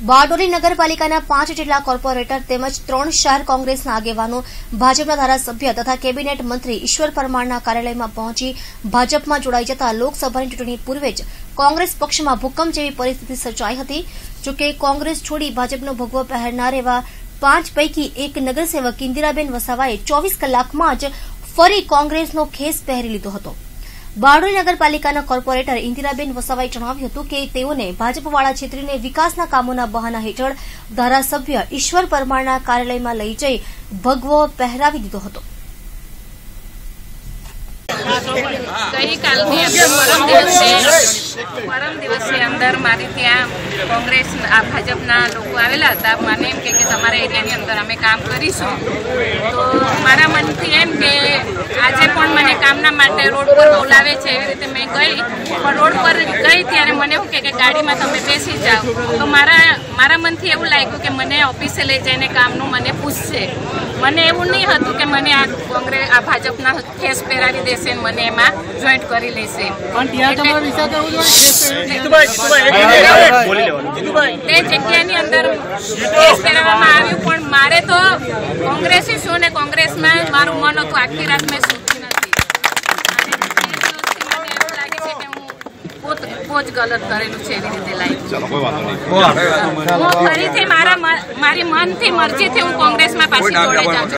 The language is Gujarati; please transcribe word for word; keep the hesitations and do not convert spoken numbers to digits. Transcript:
બારડોલી નગરપાલિકાના પાંચ જેટલા કોર્પોરેટર તેમજ ત્રણ શહેર કોંગ્રેસના આગેવાનો ભાજપના ધારાસભ્ય તથા કેબિનેટ મંત્રી ઈશ્વર પરમારના કાર્યાલયમાં પહોંચી ભાજપમાં જોડાઈ જતા લોકસભાની ચૂંટણી પૂર્વે જ કોંગ્રેસ પક્ષમાં ભૂકંપ જેવી પરિસ્થિતિ સર્જાઈ હતી। જોકે કોંગ્રેસ છોડી ભાજપનો ભગવો પહેરનાર એવા પાંચ પૈકી એક નગરસેવક ઇન્દિરાબેન વસાવાએ ચોવીસ કલાકમાં જ ફરી કોંગ્રેસનો ખેસ પહેરી લીધો હતો। બારડોલી નગરપાલિકાના કોર્પોરેટર ઇન્દિરાબેન વસાવાએ જણાવ્યું હતું કે તેઓને ભાજપવાળા છેતરીને વિકાસના કામોના બહાના હેઠળ ધારાસભ્ય ઈશ્વર પરમારના કાર્યાલયમાં લઈ જઈ ભગવો પહેરાવી દીધો હતો। गई काल परम दिवसे परम दिवसे अंदर मारी त्या कांग्रेस भाजपना लोग आवेला था। मैंने एम के तमारा एरिया अंदर अमे काम करीशुं तो मारा मन थी एम के आजे पण मने कामना माटे रोड पर बोलावे छे एवी रीते मैं गई पण रोड पर गई त्यारे मने एवुं के गाड़ी में तमे बेसी जाओ तो मारा मारा मन थी एवुं लाग्युं के मने ऑफिसे लई जईने कामनुं मने पूछशे। मने एवुं नहीं हतुं के मने आ कांग्रेस आ भाजपना खेस પહેરાવી દેશે મને એમાં જોઈન્ટ કરી લેશે પણ ત્યાં તમારો વિચાર કેવો છે જીતુભાઈ જીતુભાઈ તે જગ્યાની અંદર કેસ પહેરાવવામાં આવ્યું પણ મારે તો કોંગ્રેસી શું ને કોંગ્રેસમાં મારું મન હતું આખી રાત મેં સૂતી નથી અને મને એવું લાગે છે કે હું बहुत गलत करेलू है एवी रीते लाइक चलो कोई बात नहीं હું ફરીથી મારા મારી મનથી મરજીથી હું કોંગ્રેસમાં પાછી જોડાઈ જાઉં।